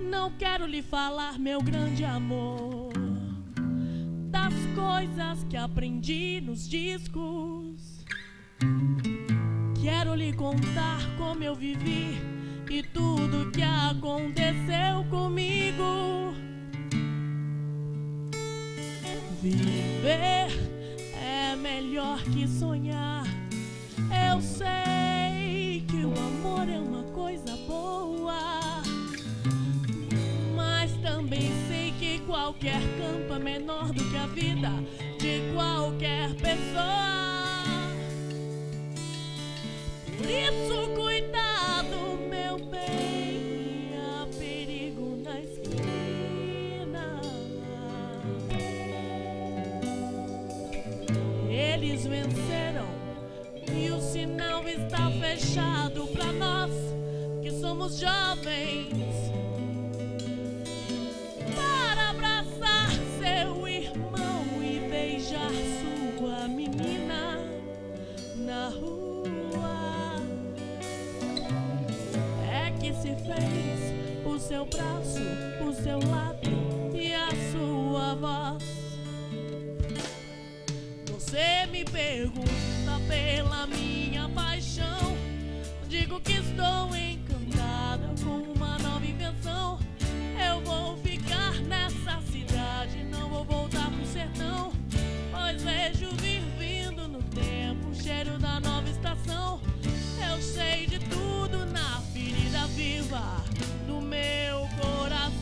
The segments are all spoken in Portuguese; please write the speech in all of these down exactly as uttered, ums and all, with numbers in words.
Não quero lhe falar, meu grande amor, das coisas que aprendi nos discos. Quero lhe contar como eu vivi e tudo que aconteceu comigo. Viver é melhor que sonhar. Eu sei que o amor é uma coisa boa, mas também sei que qualquer campo é menor do que a vida de qualquer pessoa. Por isso, cuidado, meu bem, há perigo na esquina. Eles venceram e o sinal está fechado pra nós que somos jovens. Para abraçar seu irmão e beijar sua menina na rua. É que se fez o seu braço, o seu lábio e a sua voz. Você me pergunta pela minha paixão, digo que estou encantada com uma nova invenção. Eu vou ficar nessa cidade, não vou voltar pro sertão, pois vejo vir vindo no tempo o cheiro da nova estação. Eu sei de tudo na ferida viva do meu coração.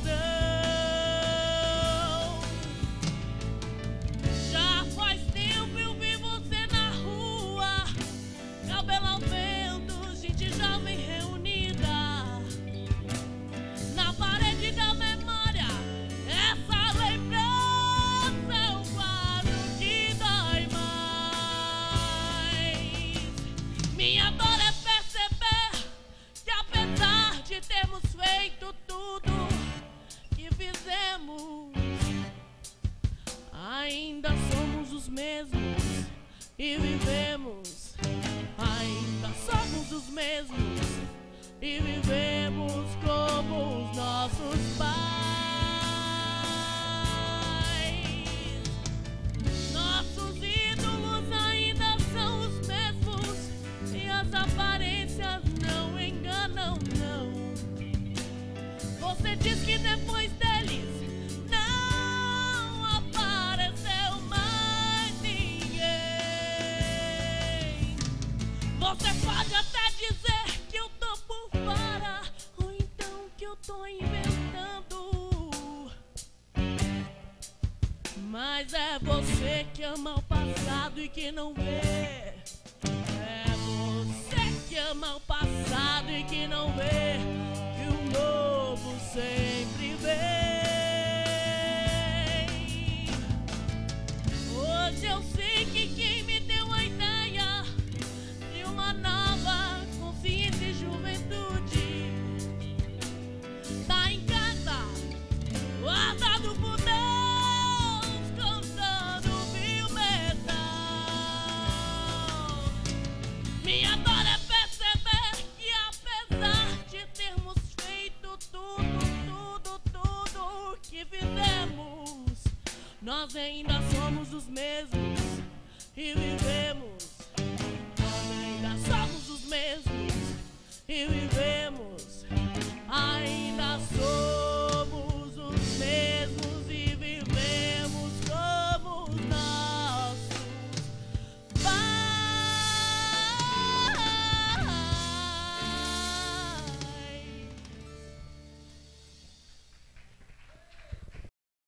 Já faz tempo eu vi você na rua, cabelo ao vento, gente jovem reunida. Na parede da memória, essa lembrança é um quadro que dói mais. Minha dor é perceber que apesar de termos feito tudo que fizemos, ainda somos os mesmos e vivemos. Ainda somos os mesmos e vivemos como os nossos pais. Nossos ídolos ainda são os mesmos e as aparências não enganam, não. Você diz que depois deles não apareceu mais ninguém. Você pode até dizer que eu tô por fora, ou então que eu tô inventando, mas é você que ama o passado e que não vê. É você que ama o passado e que não vê que o novo sempre vem. Hoje eu sei que quem me deu a ideia de uma nova consciência e juventude tá em casa, guardado por Deus, cantando viu metal. Minha dor é perceber que apesar de termos feito tudo, tudo, tudo que fizemos, nós ainda somos os mesmos e vivemos.